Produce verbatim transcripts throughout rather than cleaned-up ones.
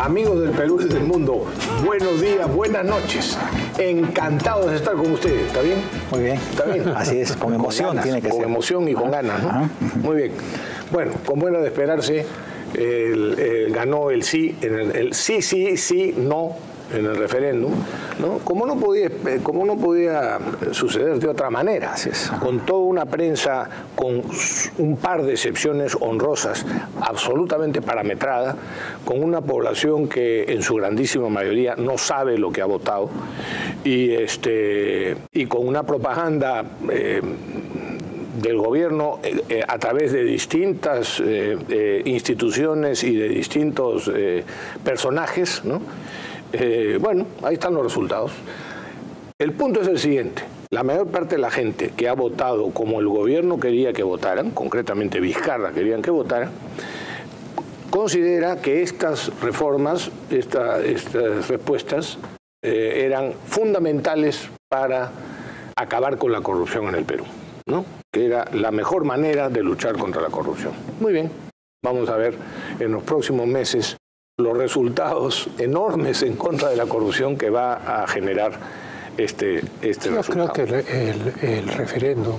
Amigos del Perú y del mundo, buenos días, buenas noches. Encantados de estar con ustedes, ¿está bien? Muy bien. ¿Está bien? Así es, con emoción con ganas, tiene que con ser. Con emoción y con ganas, ¿no? Ajá. Muy bien. Bueno, como era de esperarse, el, el, ganó el sí, en el, el sí, sí, sí, no en el referéndum, ¿no? Como no podía, como no podía suceder de otra manera, Así es. Con toda una prensa con un par de excepciones honrosas, absolutamente parametrada, con una población que en su grandísima mayoría no sabe lo que ha votado, y, este, y con una propaganda eh, del gobierno eh, a través de distintas eh, eh, instituciones y de distintos eh, personajes, ¿no? Eh, bueno, ahí están los resultados. El punto es el siguiente: la mayor parte de la gente que ha votado como el gobierno quería que votaran, concretamente Vizcarra querían que votaran, considera que estas reformas, esta, estas respuestas eh, eran fundamentales para acabar con la corrupción en el Perú, ¿no? Que era la mejor manera de luchar contra la corrupción. Muy bien, vamos a ver en los próximos meses los resultados enormes en contra de la corrupción que va a generar este, este Yo resultado. creo que el, el, el referéndum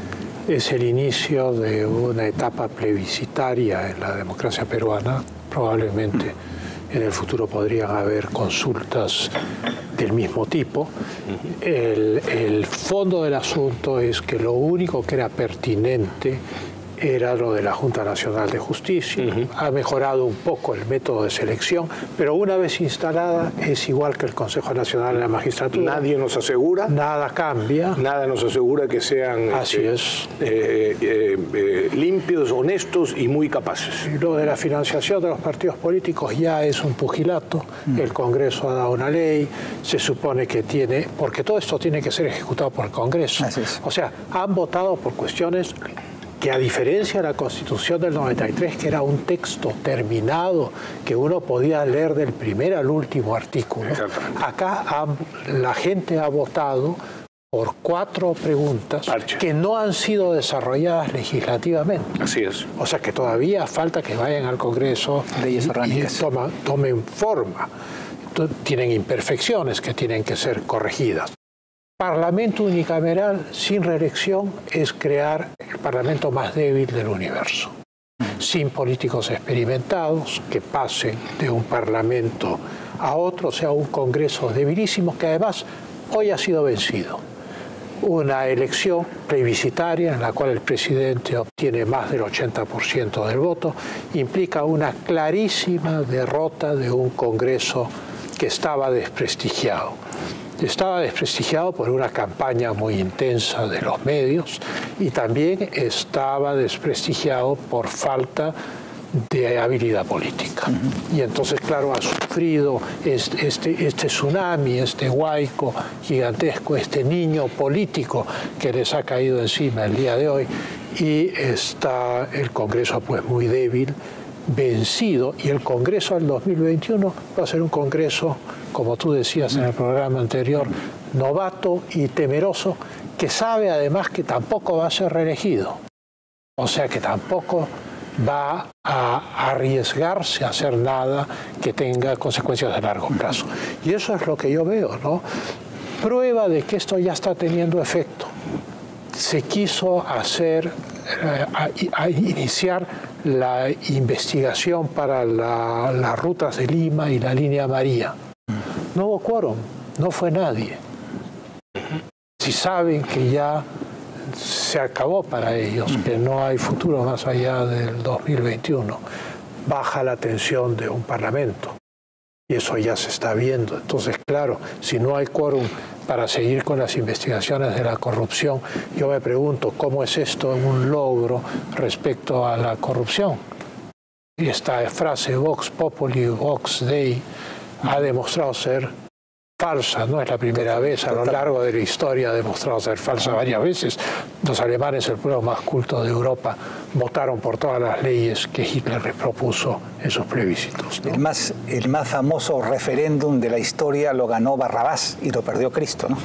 es el inicio de una etapa plebiscitaria en la democracia peruana. Probablemente en el futuro podrían haber consultas del mismo tipo. El, el fondo del asunto es que lo único que era pertinente era lo de la Junta Nacional de Justicia. Uh-huh. Ha mejorado un poco el método de selección, pero una vez instalada es igual que el Consejo Nacional de la Magistratura. Nadie nos asegura. Nada cambia. Nada nos asegura que sean Así este, es. Eh, eh, eh, limpios, honestos y muy capaces. Y lo de la financiación de los partidos políticos ya es un pugilato. Uh-huh. El Congreso ha dado una ley, se supone que tiene, porque todo esto tiene que ser ejecutado por el Congreso. Así es. O sea, han votado por cuestiones que, a diferencia de la Constitución del noventa y tres, que era un texto terminado que uno podía leer del primer al último artículo, acá han, la gente ha votado por cuatro preguntas Parche. que no han sido desarrolladas legislativamente. Así es. O sea que todavía falta que vayan al Congreso leyes orgánicas. y toma, tomen forma. Tienen imperfecciones que tienen que ser corregidas. Parlamento unicameral sin reelección es crear el parlamento más débil del universo, sin políticos experimentados que pasen de un parlamento a otro, o sea, un congreso debilísimo que además hoy ha sido vencido. Una elección plebiscitaria en la cual el presidente obtiene más del ochenta por ciento del voto implica una clarísima derrota de un congreso que estaba desprestigiado. Estaba desprestigiado por una campaña muy intensa de los medios y también estaba desprestigiado por falta de habilidad política. Uh-huh. Y entonces, claro, ha sufrido este, este, este tsunami, este huaico gigantesco, este niño político que les ha caído encima el día de hoy, y está el Congreso pues muy débil, vencido, y el Congreso del dos mil veintiuno va a ser un Congreso, como tú decías en el programa anterior, novato y temeroso, que sabe además que tampoco va a ser reelegido. O sea que tampoco va a arriesgarse a hacer nada que tenga consecuencias de largo plazo. Y eso es lo que yo veo, ¿no? Prueba de que esto ya está teniendo efecto. Se quiso hacer, a, a iniciar la investigación para la, las rutas de Lima y la línea María. No hubo quórum, no fue nadie. Si saben que ya se acabó para ellos, que no hay futuro más allá del dos mil veintiuno, baja la tensión de un parlamento. Y eso ya se está viendo. Entonces, claro, si no hay quórum para seguir con las investigaciones de la corrupción, yo me pregunto, ¿cómo es esto un logro respecto a la corrupción? Y esta frase Vox Populi, Vox Dei ha demostrado ser falsa, no es la primera vez, a lo largo de la historia ha demostrado ser falsa varias veces. Los alemanes, el pueblo más culto de Europa, votaron por todas las leyes que Hitler les propuso en sus plebiscitos, ¿no? El más, el más famoso referéndum de la historia lo ganó Barrabás y lo perdió Cristo, ¿no?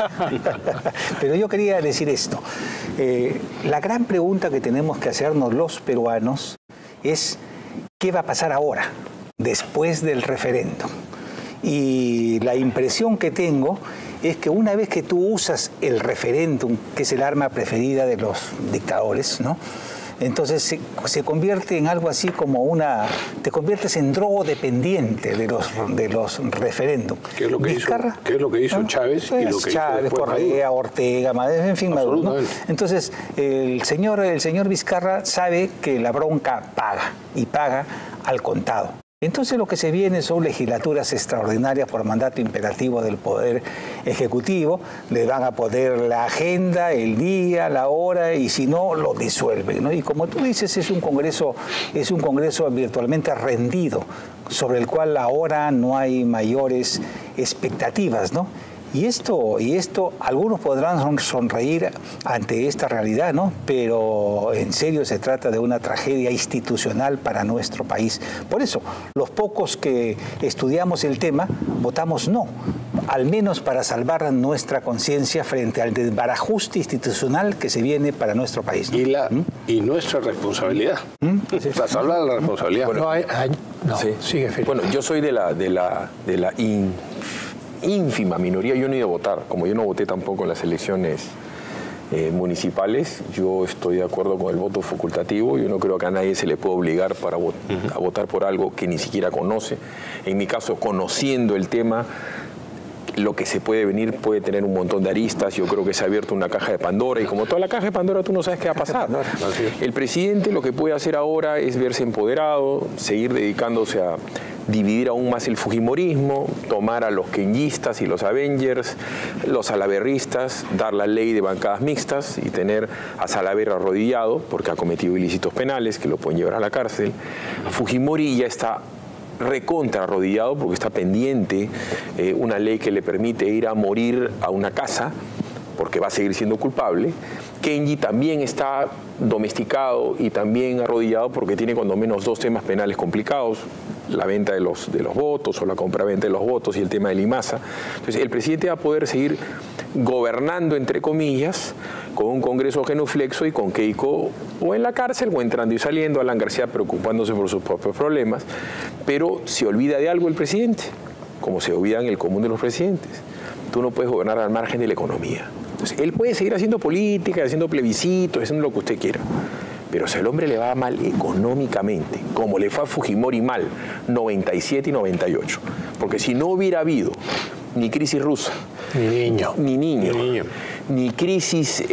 Pero yo quería decir esto. Eh, la gran pregunta que tenemos que hacernos los peruanos es ¿qué va a pasar ahora? después del referéndum. Y la impresión que tengo es que una vez que tú usas el referéndum, que es el arma preferida de los dictadores, ¿no? Entonces se, se convierte en algo así como una... Te conviertes en drogodependiente de los, de los referéndums. ¿Qué es lo que Vizcarra, hizo, ¿qué es lo que hizo ¿no? Chávez Pues y lo que Chávez, hizo Correa, Maduro? Ortega, Maduro, en fin, Maduro, ¿no? Entonces, el señor, el señor Vizcarra sabe que la bronca paga, y paga al contado. Entonces lo que se viene son legislaturas extraordinarias por mandato imperativo del Poder Ejecutivo. Le van a poner la agenda, el día, la hora, y si no, lo disuelven, ¿no? Y como tú dices, es un Congreso, es un Congreso virtualmente rendido, sobre el cual ahora no hay mayores expectativas, ¿no? Y esto, y esto, algunos podrán sonreír ante esta realidad, ¿no? Pero en serio se trata de una tragedia institucional para nuestro país. Por eso, los pocos que estudiamos el tema, votamos no, al menos para salvar nuestra conciencia frente al desbarajuste institucional que se viene para nuestro país, ¿no? Y, la, ¿Mm? y nuestra responsabilidad. ¿Mm? Para salvar la responsabilidad. Bueno, hay, hay, no, sí. sigue, Felipe. Bueno, yo soy de la, de la, de la in, ínfima minoría, yo no he ido a votar, como yo no voté tampoco en las elecciones eh, municipales, yo estoy de acuerdo con el voto facultativo, yo no creo que a nadie se le pueda obligar para vot uh-huh. a votar por algo que ni siquiera conoce. En mi caso, conociendo el tema, lo que se puede venir puede tener un montón de aristas. Yo creo que se ha abierto una caja de Pandora y como toda la caja de Pandora tú no sabes qué va a pasar. El presidente lo que puede hacer ahora es verse empoderado, seguir dedicándose a dividir aún más el fujimorismo, tomar a los kenyistas y los avengers, los salaverristas, dar la ley de bancadas mixtas y tener a Salaver arrodillado porque ha cometido ilícitos penales que lo pueden llevar a la cárcel. Fujimori ya está recontra arrodillado porque está pendiente eh, una ley que le permite ir a morir a una casa porque va a seguir siendo culpable. Kenji también está domesticado y también arrodillado porque tiene cuando menos dos temas penales complicados, la venta de los, de los votos o la compraventa de los votos y el tema del IMASA. Entonces el presidente va a poder seguir gobernando, entre comillas, con un Congreso genuflexo y con Keiko o en la cárcel o entrando y saliendo, Alan García preocupándose por sus propios problemas, pero se olvida de algo el presidente, como se olvida en el común de los presidentes. Tú no puedes gobernar al margen de la economía. Entonces, él puede seguir haciendo política, haciendo plebiscitos, haciendo lo que usted quiera. Pero si al hombre le va mal económicamente, como le fue a Fujimori mal, noventa y siete y noventa y ocho, porque si no hubiera habido ni crisis rusa, ni niño, ni, niño, ni, niño. ni crisis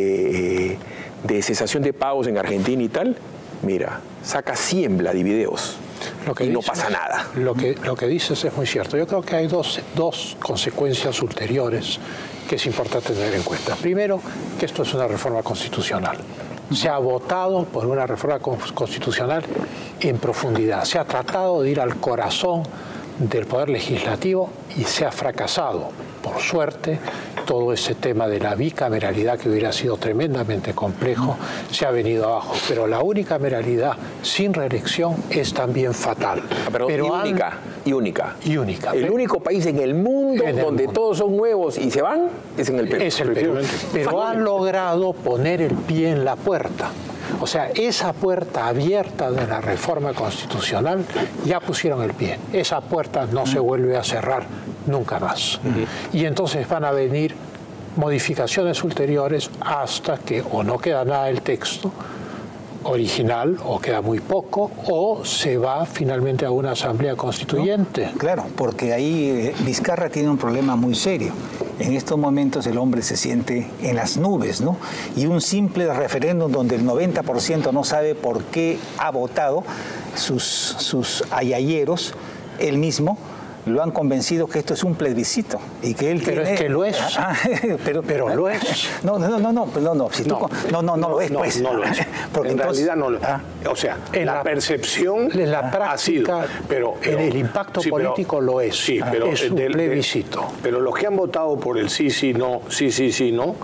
eh, de cesación de pagos en Argentina y tal, mira, saca cien Vladivideos. Lo que y dices, no pasa nada. Lo que, lo que dices es muy cierto. Yo creo que hay dos, dos consecuencias ulteriores que es importante tener en cuenta. Primero, que esto es una reforma constitucional. Se ha votado por una reforma constitucional en profundidad. Se ha tratado de ir al corazón del Poder Legislativo y se ha fracasado. Por suerte, todo ese tema de la bicameralidad, que hubiera sido tremendamente complejo, se ha venido abajo. Pero la unicameralidad sin reelección es también fatal. Ah, pero pero y única, han... y única. Y única. El pero... único país en el mundo en el donde mundo. todos son nuevos y se van es en el Perú. Es el Perú. Pero han logrado poner el pie en la puerta. O sea, esa puerta abierta de la reforma constitucional ya pusieron el pie. Esa puerta no se vuelve a cerrar nunca más. Uh-huh. Y entonces van a venir modificaciones ulteriores hasta que o no queda nada del texto original o queda muy poco o se va finalmente a una asamblea constituyente. No, claro, porque ahí eh, Vizcarra tiene un problema muy serio. En estos momentos el hombre se siente en las nubes, ¿no? Y un simple referéndum donde el noventa por ciento no sabe por qué ha votado, sus, sus ayayeros, él mismo, lo han convencido que esto es un plebiscito y que él pero tiene... es que lo es. Ah, pero, pero ¿eh? lo es. No, no, no, no, no, no, si no, tú, no, no, no lo es, no, pues. No lo es. Porque en entonces, realidad no lo es. ¿ah? O sea, en la, la percepción en la práctica, ha sido, pero, pero en el impacto sí, político pero, lo es. Sí, pero es un del, plebiscito. De, pero los que han votado por el sí, sí, no, sí, sí, sí, no,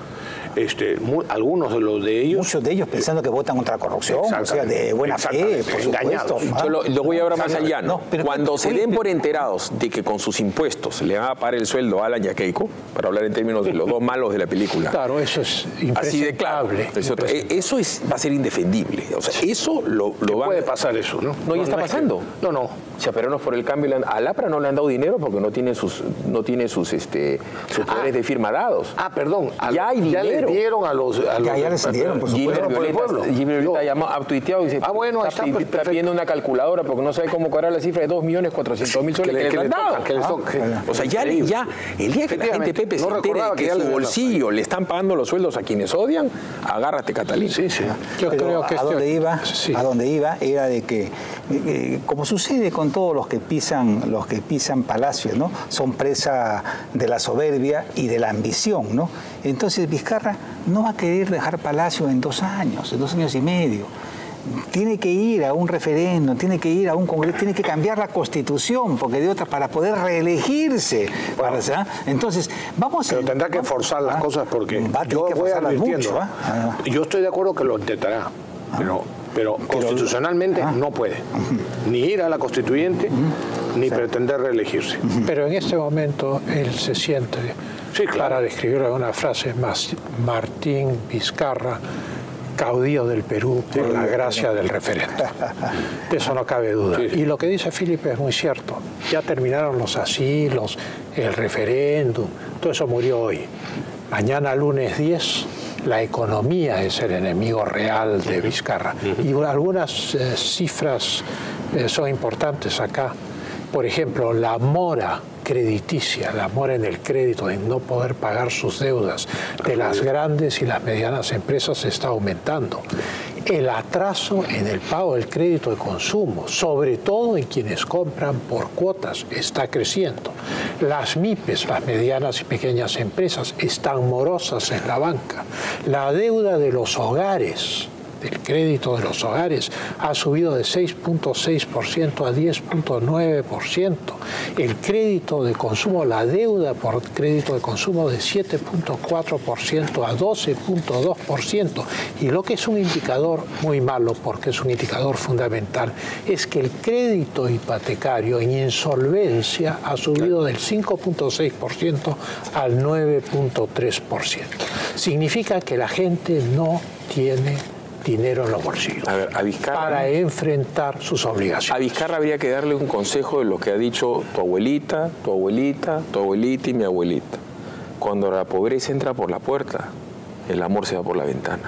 este, muy, algunos de los de ellos... Muchos de ellos pensando que votan contra la corrupción, o sea, de buena fe, por supuesto. Yo lo, lo voy a hablar más allá, ¿no? No, Cuando se den por enterados de que con sus impuestos le van a pagar el sueldo a Alan y a Keiko, para hablar en términos de los dos malos de la película. Claro, eso es así de claro. Eso, eso es, va a ser indefendible. O sea, eso lo, lo va puede pasar eso, ¿no? No, ya está no pasando. Que, no, no. O sea, pero no por el cambio. A Lapra no le han dado dinero porque no tiene sus, no tiene sus, este, sus poderes ah, de firma dados. Ah, perdón. A, ya hay ya dinero. le dieron a los... A ya, los ya les dieron, por supuesto. Jimmy Violeta llamó, ha tuiteado y dice, ah, bueno, está, está, está pidiendo una calculadora porque no sabe cómo cobrar la cifra de dos millones cuatrocientos mil soles que, que, que le han dado. Que ah, que o sea, ya, ya el día que la gente, Pepe, se no entere de que, que su bolsillo le están pagando los sueldos a quienes odian, agárrate, Catalina. Sí, sí. Yo Pero creo que a, este... donde iba, sí. a donde iba era de que, eh, como sucede con todos los que pisan, los que pisan palacios, ¿no? Son presa de la soberbia y de la ambición, ¿no? Entonces Vizcarra no va a querer dejar Palacio en dos años, en dos años y medio. Tiene que ir a un referéndum, tiene que ir a un congreso, tiene que cambiar la constitución, porque de otra, para poder reelegirse. Para, ¿ah? Entonces, vamos Pero a... tendrá que forzar las ¿ah? cosas porque va a yo que voy advirtiendo. Mucho, ¿ah? Yo estoy de acuerdo que lo intentará, ¿ah? pero, pero, pero constitucionalmente ¿ah? no puede. Uh-huh. Ni ir a la constituyente, uh-huh. ni sí. pretender reelegirse. Uh-huh. Pero en este momento él se siente, sí, claro. para describir una frase más, Martín Vizcarra, caudillo del Perú por sí, la gracia sí. del referéndum. De eso no cabe duda. Sí, sí. Y lo que dice Felipe es muy cierto. Ya terminaron los asilos, el referéndum, todo eso murió hoy. Mañana, lunes diez, la economía es el enemigo real de Vizcarra. Uh-huh. Y algunas eh, cifras eh, son importantes acá. Por ejemplo, la mora crediticia, la mora en el crédito, en no poder pagar sus deudas de las grandes y las medianas empresas está aumentando. El atraso en el pago del crédito de consumo, sobre todo en quienes compran por cuotas, está creciendo. Las MIPES, las medianas y pequeñas empresas, están morosas en la banca. La deuda de los hogares, del crédito de los hogares, ha subido de seis punto seis por ciento a diez punto nueve por ciento. El crédito de consumo, la deuda por crédito de consumo de siete punto cuatro por ciento a doce punto dos por ciento. Y lo que es un indicador muy malo, porque es un indicador fundamental, es que el crédito hipotecario en insolvencia ha subido del cinco punto seis por ciento al nueve punto tres por ciento. Significa que la gente no tiene dinero en los bolsillos a ver, a Vizcarra, para enfrentar sus obligaciones. A Vizcarra habría que darle un consejo de lo que ha dicho tu abuelita, tu abuelita, tu abuelita y mi abuelita. Cuando la pobreza entra por la puerta, el amor se va por la ventana.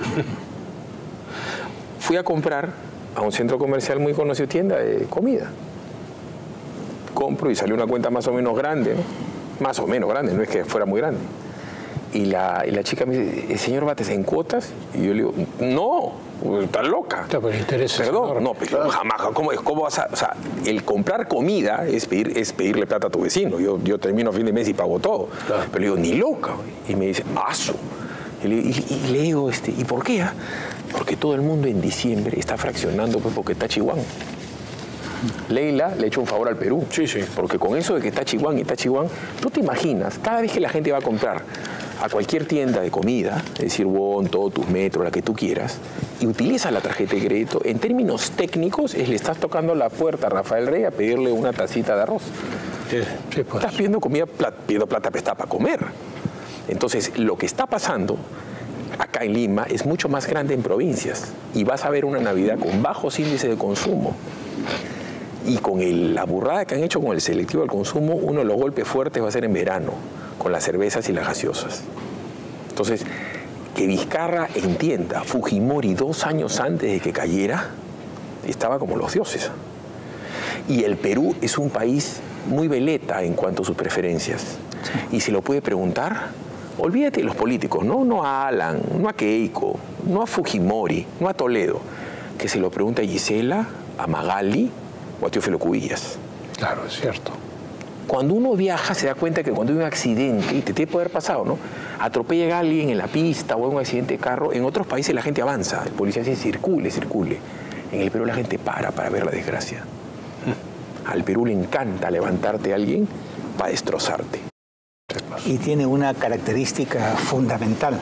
Fui a comprar a un centro comercial muy conocido, tienda de comida. Compro y salió una cuenta más o menos grande, ¿no? Más o menos grande, no es que fuera muy grande. Y la, y la chica me dice, ¿señor Bates en cuotas? Y yo le digo, no, estás loca. Pero el interés Perdón, es no, pero jamás. ¿Cómo, cómo vas a...? O sea, el comprar comida es, pedir, es pedirle plata a tu vecino. Yo, yo termino a fin de mes y pago todo. Claro. Pero le digo, ni loca. Y me dice, aso. Y le, y, y le digo, este, ¿y por qué? Ah? Porque todo el mundo en diciembre está fraccionando pues, porque está Chihuahua. Leila le ha hecho un favor al Perú. Sí, sí. Porque con eso de que está Chihuahua y está Chihuahua, tú te imaginas, cada vez que la gente va a comprar a cualquier tienda de comida, es decir, Bon, todo tus metros, la que tú quieras, y utiliza la tarjeta de crédito, en términos técnicos, es le estás tocando la puerta a Rafael Rey a pedirle una tacita de arroz. Sí, sí, pues. Estás pidiendo comida, plat, pidiendo plata prestada para comer. Entonces, lo que está pasando acá en Lima es mucho más grande en provincias, y vas a ver una Navidad con bajos índices de consumo. Y con el, la burrada que han hecho con el selectivo al consumo, uno de los golpes fuertes va a ser en verano, con las cervezas y las gaseosas. Entonces, que Vizcarra entienda, Fujimori dos años antes de que cayera, estaba como los dioses. Y el Perú es un país muy veleta en cuanto a sus preferencias. Y se lo puede preguntar, olvídate de los políticos, ¿no? No a Alan, no a Keiko, no a Fujimori, no a Toledo. Que se lo pregunte a Gisela, a Magali, o a Teófilo Cubillas. Claro, es cierto. Cuando uno viaja se da cuenta que cuando hay un accidente, y te tiene que haber pasado, ¿no? Atropella a alguien en la pista o hay un accidente de carro, en otros países la gente avanza, el policía dice circule, circule. En el Perú la gente para para ver la desgracia. Al Perú le encanta levantarte a alguien para destrozarte. Y tiene una característica fundamental.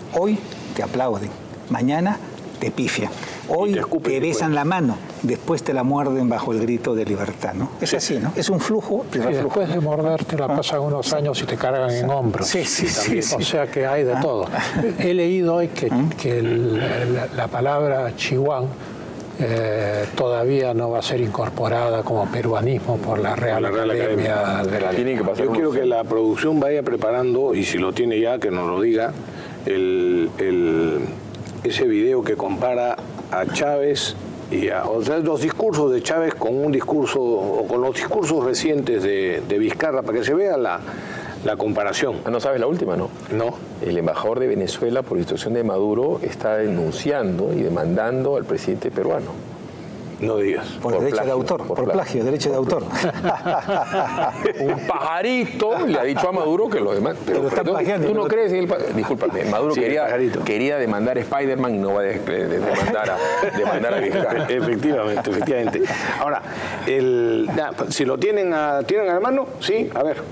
Hoy te aplauden, mañana te pifian. Hoy te, escupen, te besan la mano, después te la muerden bajo el grito de libertad, ¿no? Es sí. así, ¿no? Es un flujo y reflujo. Después de morderte la pasan ah. unos años y te cargan en hombros. Sí, sí, sí, sí. O sea que hay de ah. todo. He leído hoy que, ¿Mm? que el, la, la palabra chihuán eh, todavía no va a ser incorporada como peruanismo por la Real, la Real Academia, Academia de la Tiene que pasar. Yo quiero que la producción vaya preparando, y si lo tiene ya, que nos lo diga, el, el, ese video que compara a Chávez y a, o sea, los discursos de Chávez con un discurso o con los discursos recientes de, de Vizcarra, para que se vea la, la comparación. ¿No sabes la última, no? No. El embajador de Venezuela, por instrucción de Maduro, está denunciando y demandando al presidente peruano. No digas. Por, por derecho plagio, de autor, por, por plagio, plagio, derecho por de autor. Un pajarito le ha dicho a Maduro que lo demanda. Pero, pero, pero plagiando, tú no crees en el... Discúlpame, Maduro sí, quería, quería demandar a Spider-Man y no va a de, de, de demandar a, demandar a Vizcarra. Efectivamente, efectivamente. Ahora, el, nah, si lo tienen a, tienen a la mano, sí, a ver.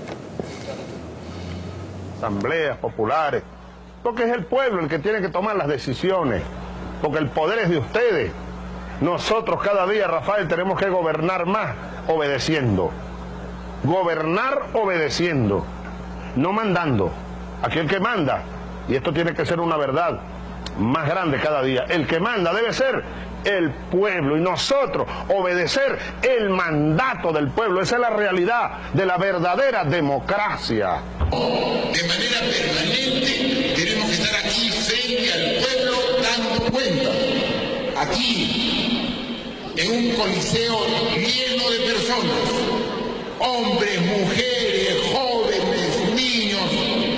Asambleas populares, porque es el pueblo el que tiene que tomar las decisiones, porque el poder es de ustedes. Nosotros cada día, Rafael, tenemos que gobernar más obedeciendo. Gobernar obedeciendo, no mandando. Aquí el que manda, y esto tiene que ser una verdad más grande cada día, el que manda debe ser el pueblo y nosotros obedecer el mandato del pueblo. Esa es la realidad de la verdadera democracia. De manera permanente tenemos que estar aquí frente al pueblo dando cuenta. Aquí, en un coliseo lleno de personas, hombres, mujeres, jóvenes, niños,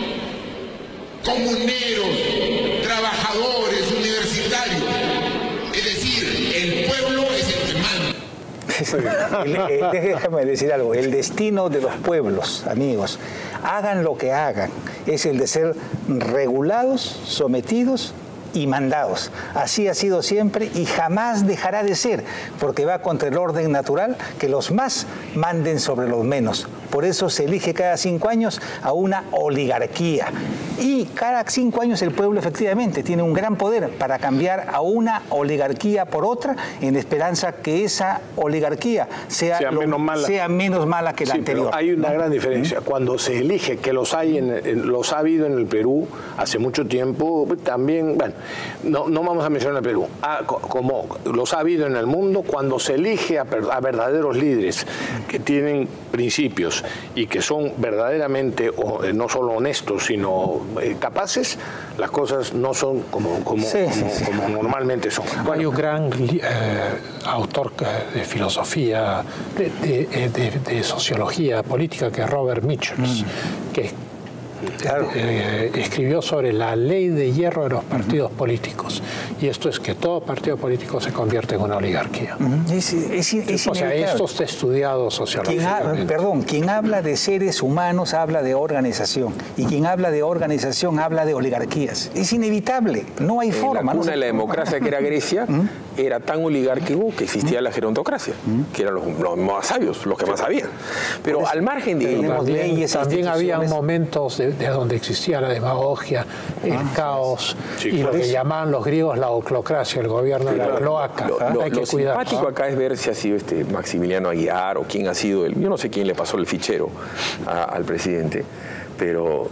comuneros, trabajadores, universitarios. Es decir, el pueblo es el que manda. el, el, déjame decir algo, el destino de los pueblos, amigos, hagan lo que hagan, es el de ser regulados, sometidos y mandados. Así ha sido siempre y jamás dejará de ser, porque va contra el orden natural que los más manden sobre los menos. Por eso se elige cada cinco años a una oligarquía. Y cada cinco años el pueblo efectivamente tiene un gran poder para cambiar a una oligarquía por otra, en esperanza que esa oligarquía sea, sea, lo, menos, mala. sea menos mala que la sí, anterior. Pero hay una ¿no? gran diferencia. ¿Mm? Cuando se elige, que los hay en, en, los ha habido en el Perú hace mucho tiempo, también, bueno, no, no vamos a mencionar el Perú, ah, como los ha habido en el mundo, cuando se elige a, a verdaderos líderes que tienen principios y que son verdaderamente no solo honestos, sino eh, capaces, las cosas no son como, como, sí, como, sí, sí. como normalmente son. Bueno, hay un gran eh, autor de filosofía, de, de, de, de sociología política, que es Robert Michels, mm. que Claro. Eh, escribió sobre la ley de hierro de los partidos uh-huh. políticos, y esto es que todo partido político se convierte en una oligarquía. Uh-huh. es, es, es o sea, esto está estudiado sociológicamente. Perdón, quien habla de seres humanos habla de organización, y quien habla de organización habla de oligarquías. Es inevitable, no hay forma. La cuna de la democracia, que era Grecia, uh-huh. era tan oligárquico que existía uh-huh. la gerontocracia, uh-huh. que eran los, los más sabios, los que más sabían. Pero al margen de ello, también, leyes, también había momentos de, de donde existía la demagogia, el ah, caos, sí, y lo que eso. llamaban los griegos la oclocracia, el gobierno sí, de la cloaca. Lo, lo, Hay que lo cuidar, simpático ¿no? acá es ver si ha sido este Maximiliano Aguilar o quién ha sido el... Yo no sé quién le pasó el fichero a, al presidente, pero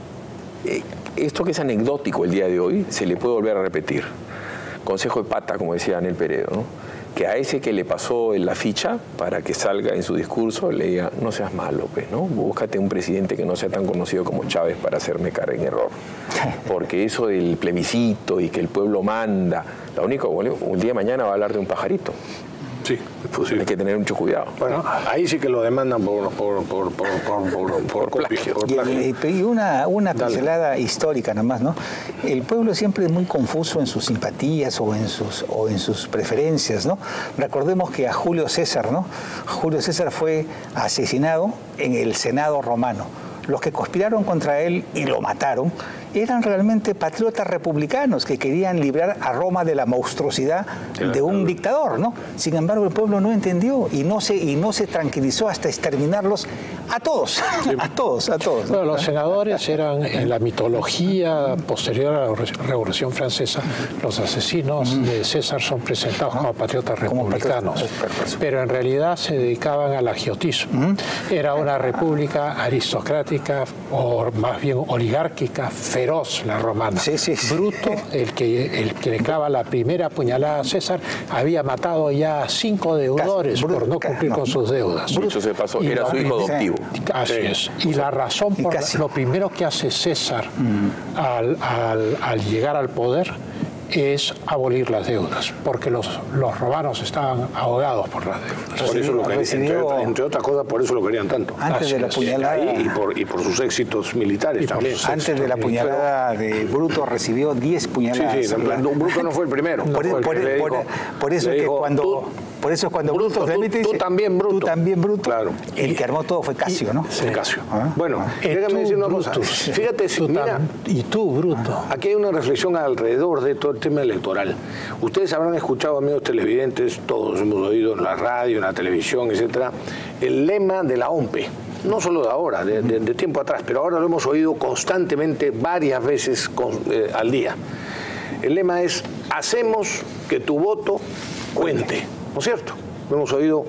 eh, esto que es anecdótico el día de hoy se le puede volver a repetir. Consejo de pata, como decía Daniel Peredo, ¿no? Que a ese que le pasó en la ficha, para que salga en su discurso, le diga, no seas malo, pues, ¿no? Búscate un presidente que no sea tan conocido como Chávez para hacerme caer en error. Porque eso del plebiscito y que el pueblo manda, lo único, un día de mañana va a hablar de un pajarito. Sí, es posible. Hay que tener mucho cuidado. Bueno, ahí sí que lo demandan por, por, por, por, por, por, por, por plagio. Por plagio. Y, y una, una pincelada histórica nomás, ¿no? El pueblo siempre es muy confuso en sus simpatías o en sus, o en sus preferencias, ¿no? Recordemos que a Julio César, ¿no? Julio César fue asesinado en el Senado romano. Los que conspiraron contra él y lo mataron eran realmente patriotas republicanos que querían librar a Roma de la monstruosidad de un dictador, ¿no? Sin embargo, el pueblo no entendió y no se, y no se tranquilizó hasta exterminarlos a todos, a todos, a todos. Bueno, los senadores eran, en la mitología posterior a la Revolución Francesa, los asesinos de César son presentados como patriotas republicanos, pero en realidad se dedicaban al agiotismo. Era una república aristocrática, o más bien oligárquica, feroz la romana. Sí, sí, sí. Bruto, el que, el que le clava la primera puñalada a César, había matado ya a cinco deudores Casi, por no cumplir no, con sus deudas. Dicho se pasó, Y era la- su hijo adoptivo. Así es. Y la razón por casi. lo primero que hace César al, al- al llegar al poder es abolir las deudas, porque los, los romanos estaban ahogados por las deudas. Por eso lo querían, Recibió- entre, entre otras cosas, por eso lo querían tanto. Antes de la Así es. puñalada, Ahí, y, por, y por sus éxitos militares Y por también. sus antes de la puñalada de Bruto recibió diez Sí, puñaladas. sí, no, Bruto no fue el primero. Por, fue el por- que le por- dijo- por eso le es que dijo, cuando tú- por eso es cuando Bruto, Bruto tú- realmente tú dice, también, Bruto. tú también Bruto, Claro. el que armó todo fue Casio, ¿no? Sí, Casio. Ah, Bueno, Y déjame tú, decir una cosa. Brutus, Fíjate, si- tú mira, tam- y tú, Bruto. aquí hay una reflexión alrededor de todo el tema electoral. Ustedes habrán escuchado, amigos televidentes, todos hemos oído en la radio, en la televisión, etcétera, el lema de la O M P E. No solo de ahora, de, de- de tiempo atrás, pero ahora lo hemos oído constantemente varias veces con- eh, al día. El lema es: hacemos que tu voto cuente. ¿No es cierto? Lo hemos oído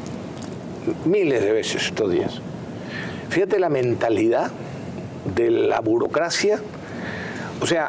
miles de veces estos días. Fíjate la mentalidad de la burocracia. O sea,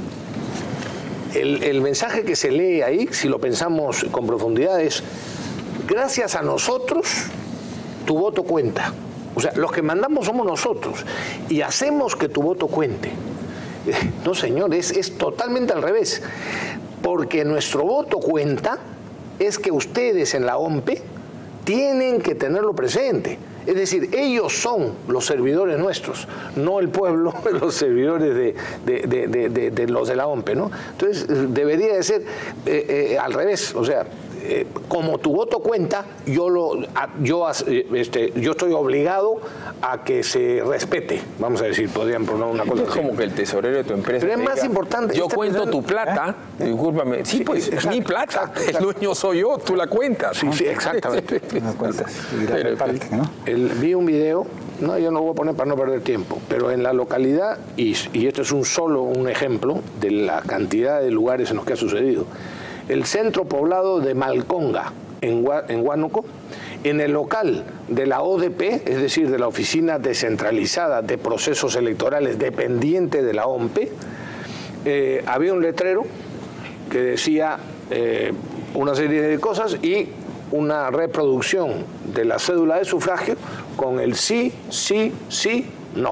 el, el mensaje que se lee ahí, si lo pensamos con profundidad, es: gracias a nosotros, tu voto cuenta. O sea, los que mandamos somos nosotros y hacemos que tu voto cuente. No, señor, es, es totalmente al revés. Porque nuestro voto cuenta es que ustedes en la O M P E tienen que tenerlo presente. Es decir, ellos son los servidores nuestros, no el pueblo, los servidores de, de, de, de, de, de los de la O M P E, ¿no? Entonces, debería de ser eh, eh, al revés. O sea, eh, como tu voto cuenta, yo, lo, a, yo, este, yo estoy obligado a que se respete. Vamos a decir, podrían poner una cosa Es así. como que el tesorero de tu empresa Pero es te más diga, importante, yo está cuento pensando- tu plata, discúlpame. Sí, Sí, pues, es exacto, mi plata. exacto, El exacto. dueño soy yo, tú la cuentas. Sí, sí, exactamente. No cuentas, y la Pero, reparten, ¿no? El- vi un video, no, yo no lo voy a poner para no perder tiempo, pero en la localidad, y, y esto es un solo un ejemplo de la cantidad de lugares en los que ha sucedido, el centro poblado de Malconga, en, Hua- en Huánuco, en el local de la O D P, es decir, de la Oficina Descentralizada de Procesos Electorales dependiente de la O M P E, eh, había un letrero que decía eh, una serie de cosas y una reproducción de la cédula de sufragio con el sí, sí, sí, no.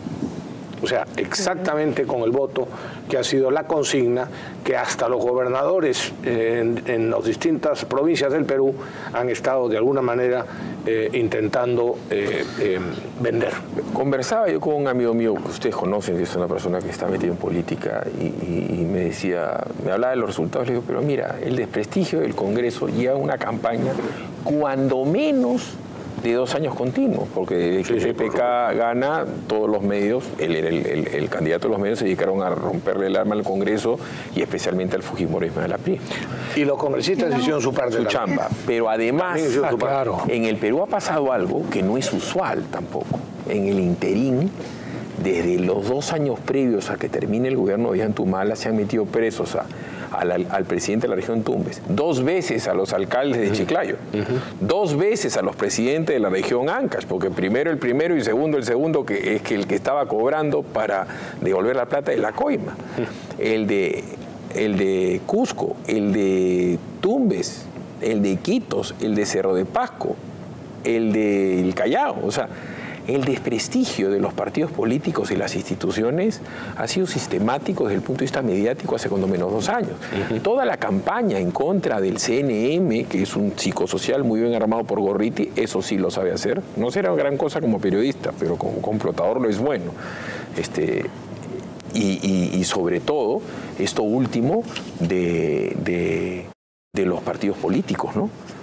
O sea, exactamente con el voto que ha sido la consigna que hasta los gobernadores eh, en, en las distintas provincias del Perú han estado de alguna manera eh, intentando eh, eh, vender. Conversaba yo con un amigo mío que ustedes conocen, que es una persona que está metida en política, y, y- y me decía, me hablaba de los resultados, le digo, pero mira, el desprestigio del Congreso lleva una campaña cuando menos de dos años continuos, porque desde que Sí, sí, el P P K gana, todos los medios, él era el, el- el candidato de los medios, se dedicaron a romperle el arma al Congreso y especialmente al fujimorismo de la P R I. Y los congresistas hicieron su parte. Su también. chamba. Pero además, También hicieron su Ah, parte. claro. en el Perú ha pasado algo que no es usual tampoco. En el interín, desde los dos años previos a que termine el gobierno de Ollantumala, se han metido presos a, al, al- al presidente de la región Tumbes, dos veces a los alcaldes de Chiclayo, dos veces a los presidentes de la región Ancash, porque primero el primero y segundo el segundo, que es que el que estaba cobrando para devolver la plata de la coima. El de, el de Cusco, el de Tumbes, el de Iquitos, el de Cerro de Pasco, el del Callao. O sea, el desprestigio de los partidos políticos y las instituciones ha sido sistemático desde el punto de vista mediático hace cuando menos dos años. Toda la campaña en contra del C N M, que es un psicosocial muy bien armado por Gorriti, eso sí lo sabe hacer. No será gran cosa como periodista, pero como complotador lo es bueno. Este, y, y- y sobre todo, esto último de, de- de los partidos políticos, ¿no?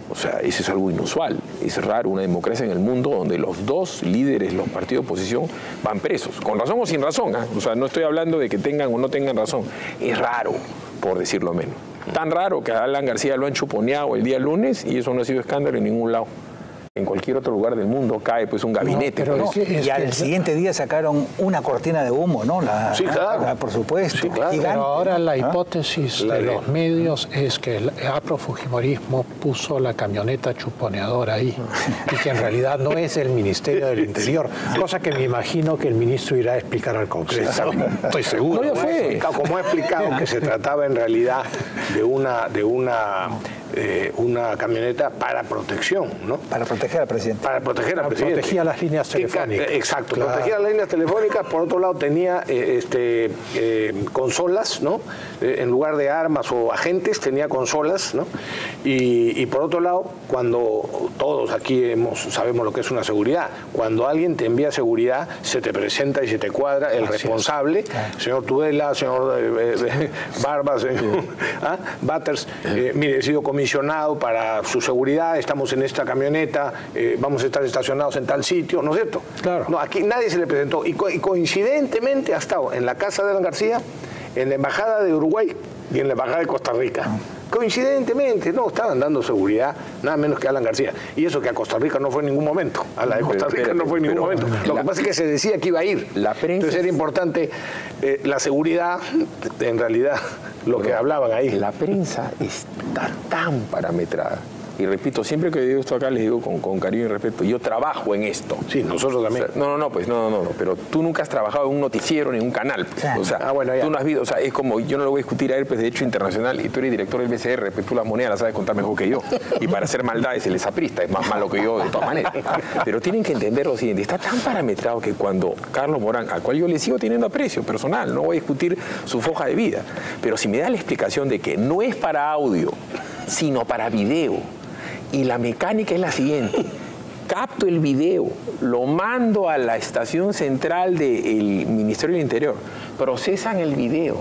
O sea, eso es algo inusual, es raro, una democracia en el mundo donde los dos líderes, los partidos de oposición, van presos, con razón o sin razón, ¿eh? O sea, no estoy hablando de que tengan o no tengan razón, es raro, por decirlo menos. Tan raro que a Alan García lo han chuponeado el día lunes y eso no ha sido escándalo en ningún lado. En cualquier otro lugar del mundo cae pues un gabinete. No, pero pues. no. Y al es... siguiente día sacaron una cortina de humo, ¿no? La, sí, claro. La, por supuesto. Sí, claro. Pero ahora la hipótesis ¿Ah? de los medios es que el aprofujimorismo puso la camioneta chuponeadora ahí y que en realidad no es el Ministerio del Interior, cosa que me imagino que el ministro irá a explicar al Congreso. Estoy seguro. No, fue. Como ha explicado que se trataba en realidad de una... De una Eh, una camioneta para protección, ¿no? Para proteger al presidente. Para proteger al presidente. Protegía las líneas telefónicas. Exacto, claro. Protegía las líneas telefónicas. Por otro lado tenía eh, este, eh, consolas, ¿no? Eh, en lugar de armas o agentes tenía consolas, ¿no? Y, y por otro lado, cuando todos aquí hemos, sabemos lo que es una seguridad, cuando alguien te envía seguridad, se te presenta y se te cuadra el Así responsable, claro. señor Tudela, señor eh, eh, Barba, señor ¿ah? Batters, eh, mire, he sido comisionado para su seguridad, estamos en esta camioneta, eh, vamos a estar estacionados en tal sitio, ¿no es cierto? Claro. No, aquí nadie se le presentó y, co y coincidentemente ha estado en la casa de Alan García, en la embajada de Uruguay y en la embajada de Costa Rica. Coincidentemente, no, estaban dando seguridad nada menos que Alan García. Y eso que a Costa Rica no fue en ningún momento. A la de Costa Rica pero, no fue en ningún pero, momento. Lo la, que pasa es que se decía que iba a ir. La prensa, Entonces era importante eh, la seguridad, en realidad, lo pero, que hablaban ahí. La prensa está tan parametrada. Y repito, siempre que digo esto acá les digo con, con cariño y respeto, yo trabajo en esto. Sí, nosotros también. O sea, no, no, no, pues no, no, no, pero tú nunca has trabajado en un noticiero ni en un canal. Pues. O sea, ah, bueno, tú no has visto, o sea, es como, yo no lo voy a discutir a él, pues de hecho internacional, y tú eres director del B C R, pues tú las monedas las sabes contar mejor que yo. Y para hacer maldades él es aprista, es más malo que yo de todas maneras. Pero tienen que entender lo siguiente, está tan parametrado que cuando Carlos Morán, al cual yo le sigo teniendo aprecio personal, no voy a discutir su foja de vida, pero si me da la explicación de que no es para audio, sino para video, y la mecánica es la siguiente, capto el video, lo mando a la estación central del Ministerio del Interior, procesan el video,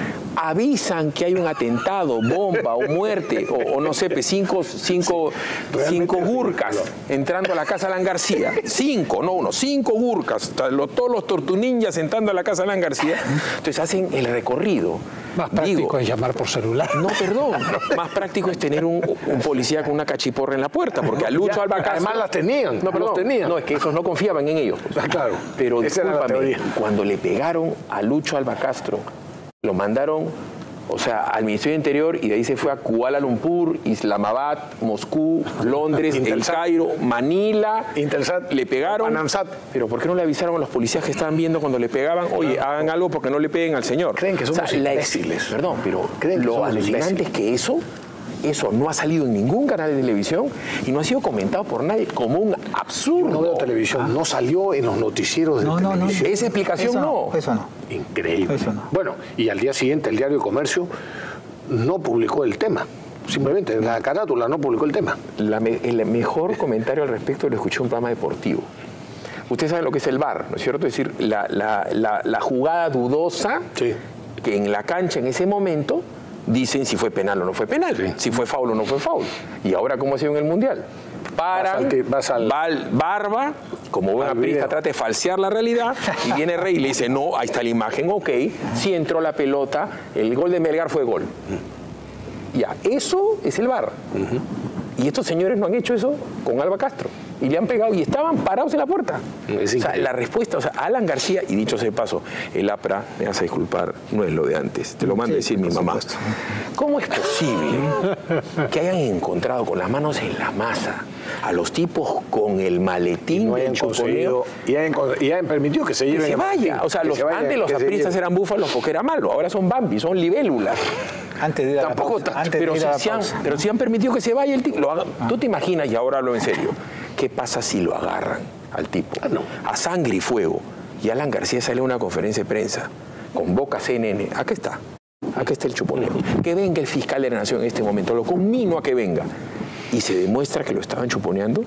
avisan que hay un atentado, bomba o muerte, o, o no sé, cinco, cinco, cinco gurkas entrando a la casa de Alan García. Cinco, no uno, cinco gurkas, todos los tortuninjas entrando a la casa de Alan García. Entonces hacen el recorrido. Más práctico Digo, es llamar por celular. No, perdón. Más práctico es tener un, un policía con una cachiporra en la puerta, porque a Lucho Alba Castro... Además las tenían. No, perdón. Tenían. No, es que esos no confiaban en ellos. Pues. Claro. Pero discúlpame, cuando le pegaron a Lucho Alba Castro, lo mandaron, o sea, al Ministerio del Interior y de ahí se fue a Kuala Lumpur, Islamabad, Moscú, Londres, El Cairo, Manila. Intelsat, le pegaron. Panamsat. Pero ¿por qué no le avisaron a los policías que estaban viendo cuando le pegaban? Oye, hagan algo porque no le peguen al señor. Creen que somos o sea, imbéciles. Perdón, pero lo alucinante es que eso... Eso no ha salido en ningún canal de televisión y no ha sido comentado por nadie como un absurdo. Yo no veo televisión, ah. no salió en los noticieros de no, televisión. No, no, Esa explicación eso no. no. Eso no. Increíble. Eso no. Bueno, y al día siguiente el diario Comercio no publicó el tema. Simplemente en la carátula no publicó el tema. La me, el mejor comentario al respecto lo escuché en un programa deportivo. Ustedes saben lo que es el V A R, ¿no es cierto? Es decir, la, la, la, la jugada dudosa sí. que en la cancha en ese momento dicen si fue penal o no fue penal, sí. si fue foul o no fue foul. Y ahora, ¿cómo ha sido en el Mundial? Paran, vas al, vas al, Barba, como buen aprista, trata de falsear la realidad, y viene Rey y le dice, no, ahí está la imagen, ok, sí entró la pelota, el gol de Melgar fue gol. Ya, eso es el V A R. Uh-huh. Y estos señores no han hecho eso con Alba Castro. Y le han pegado y estaban parados en la puerta. O sea, la respuesta, o sea, Alan García, y dicho sea de paso, el APRA, me vas a disculpar, no es lo de antes, te lo manda sí, a decir mi mamá. Supuesto. ¿Cómo es posible que hayan encontrado con las manos en la masa a los tipos con el maletín y no del chuponeo y hayan, y hayan permitido que se lleven que se vaya? O sea, los, vaya, antes los apristas eran búfalos porque era malo, ahora son bambis, son libélulas. Antes de ir a Tampoco, la pausa. Antes pero, de ir a la si han, pausa. pero si han permitido que se vaya el tipo, lo haga, ah. tú te imaginas, y ahora hablo en serio, ¿qué pasa si lo agarran al tipo? Ah, no. A sangre y fuego. Y Alan García sale a una conferencia de prensa, convoca a C N N, acá está, acá está el chuponeo. Que venga el fiscal de la Nación en este momento, lo conmino a que venga. Y se demuestra que lo estaban chuponeando,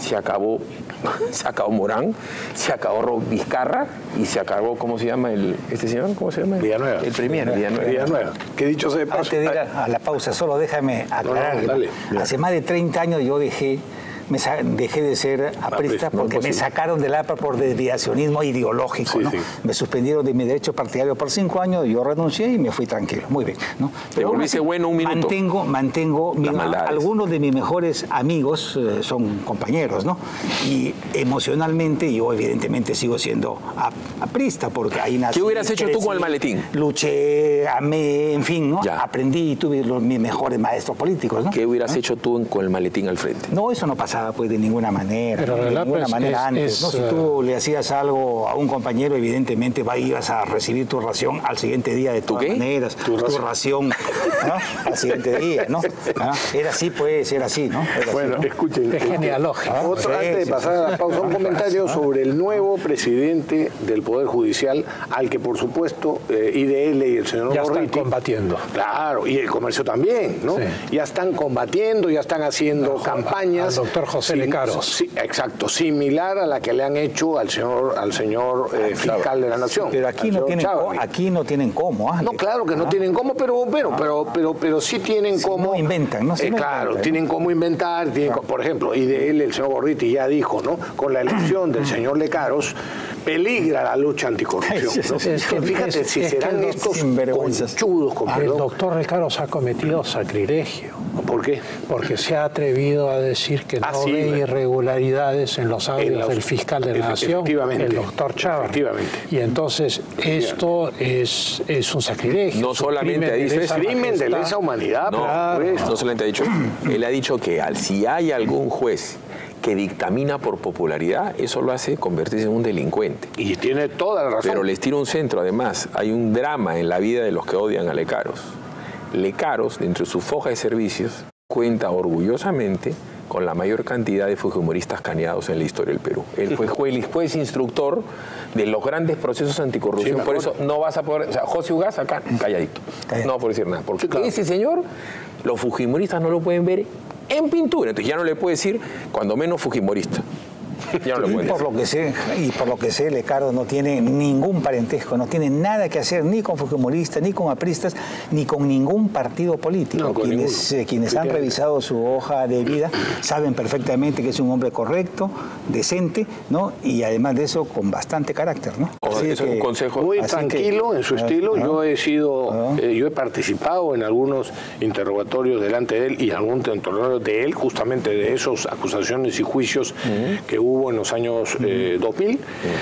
se acabó, se acabó Morán, se acabó Vizcarra y se acabó, ¿cómo se llama el este señor? ¿Cómo se llama? Villanueva. El premier, Villanueva. Villanueva. Que dicho sea de paso. Antes de ir a la pausa, solo déjame aclarar. No, no, dale. Hace más de treinta años yo dejé Me dejé de ser aprista no, porque me sacaron del A P R A por desviacionismo ideológico. Sí, ¿no? sí. Me suspendieron de mi derecho partidario por cinco años, yo renuncié y me fui tranquilo. Muy bien. ¿no? Pero Te volviste bueno un minuto. Mantengo, mantengo mi, algunos de mis mejores amigos eh, son compañeros, ¿no? Y emocionalmente yo evidentemente sigo siendo aprista porque ahí nací. ¿Qué hubieras hecho crecí, tú con el maletín? Luché, amé, en fin, ¿no? Ya. Aprendí y tuve los, mis mejores maestros políticos, ¿no? ¿Qué hubieras ¿no? hecho tú con el maletín al frente? No, eso no pasaba pues de ninguna manera, Pero de ninguna es, manera es, antes. es, ¿no? Si tú le hacías algo a un compañero, evidentemente va, ibas a recibir tu ración al siguiente día de todas maneras. Tu, tu ración, ¿no? Al siguiente día, ¿no? ¿Ah? Era así, pues, era así, ¿no? Era bueno, así, ¿no? escuchen. Es genealógico. ¿Ah? Otro, sí, antes de pasar sí, a la pausa, un comentario sobre el nuevo presidente del Poder Judicial, al que, por supuesto, eh, I D L y el señor ya Gorriti, están combatiendo. Claro, y el comercio también, ¿no? Sí. Ya están combatiendo, ya están haciendo no, campañas. Al doctor José Lecaros. Sí, exacto, similar a la que le han hecho al señor al señor eh, fiscal de la Nación. Pero aquí no tienen cómo, aquí no tienen cómo. ¿Ah? No, claro que no ah. tienen cómo, pero pero, pero pero pero sí tienen si cómo. No inventan, ¿no? Si eh, no claro, inventan, tienen cómo inventar, tienen, ah. por ejemplo, I D L, el señor Gorriti ya dijo, ¿no? Con la elección del señor Lecaros peligra la lucha anticorrupción. ¿no? Es que, fíjate es, si es serán estos conchudos con El doctor Lecaros ha cometido sacrilegio. ¿Por qué? Porque se ha atrevido a decir que no ah, sí, ve irregularidades en los audios los, del fiscal de la Nación, el doctor Chávez. Efectivamente. Y entonces esto es, es un sacrilegio. No solamente ha dicho es crimen de lesa humanidad. No, claro. no solamente ha dicho, él ha dicho que al, si hay algún juez que dictamina por popularidad, eso lo hace convertirse en un delincuente. Y tiene toda la razón. Pero les tiro un centro, además, hay un drama en la vida de los que odian a Lecaros. Lecaros, dentro de su foja de servicios, cuenta orgullosamente con la mayor cantidad de fujimoristas caneados en la historia del Perú. Él fue juez, juez instructor de los grandes procesos anticorrupción, sí, por eso no vas a poder, o sea, José Ugaz acá calladito, Callado. no va a poder decir nada, porque sí, claro. ese señor, los fujimoristas no lo pueden ver en pintura, entonces ya no le puede decir, cuando menos fujimorista. Ya no lo y, por lo que sé, y por lo que sé, Lecaros no tiene ningún parentesco, no tiene nada que hacer ni con fujimoristas, ni con apristas, ni con ningún partido político. No, quienes eh, quienes han revisado su hoja de vida saben perfectamente que es un hombre correcto, decente, ¿no? Y además de eso, con bastante carácter, ¿no? Así es un consejo. Muy tranquilo que, en su estilo. ¿no? Yo he sido, ¿no? eh, yo he participado en algunos interrogatorios delante de él y algún interrogatorio de él, justamente de esas acusaciones y juicios uh-huh. que hubo en los años eh, dos mil,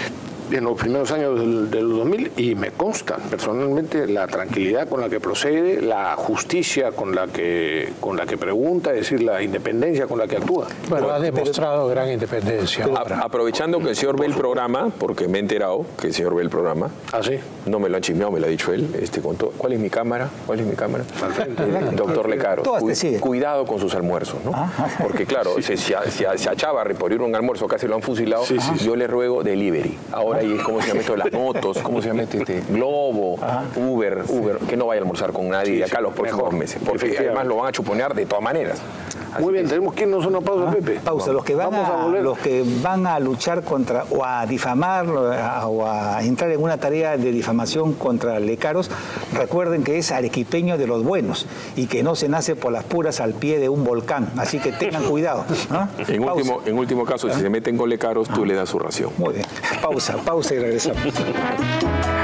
en los primeros años del, del dos mil, y me consta personalmente la tranquilidad con la que procede, la justicia con la que con la que pregunta, es decir, la independencia con la que actúa. Bueno, bueno ha demostrado pero, gran independencia. A, aprovechando que el señor ve el programa, porque me he enterado que el señor ve el programa. ¿Ah, sí? No me lo han chismeado, me lo ha dicho él. Este, con todo. ¿Cuál es mi cámara? ¿Cuál es mi cámara? El doctor Lecaros. Cu cuidado con sus almuerzos, ¿no? Ah, porque claro, sí. si, si, a, si, a, si a Chávarri por ir a un almuerzo casi lo han fusilado, sí, sí, yo sí. le ruego delivery. Ahora y ¿cómo se llama esto de las motos? ¿Cómo se llama este? este Globo, Ajá. Uber, Uber, que no vaya a almorzar con nadie sí, de acá sí, los próximos mejor. meses, porque además lo van a chuponear de todas maneras. Así Muy bien, que... tenemos que irnos a una pausa, ah, Pepe. Pausa. Los que, van a, a los que van a luchar contra, o a difamar, o a entrar en una tarea de difamación contra Lecaros, recuerden que es arequipeño de los buenos y que no se nace por las puras al pie de un volcán. Así que tengan cuidado. ¿Ah? En, último, en último caso, ¿Ah? si se meten con Lecaros, tú ah. le das su ración. Muy bien. Pausa, pausa y regresamos.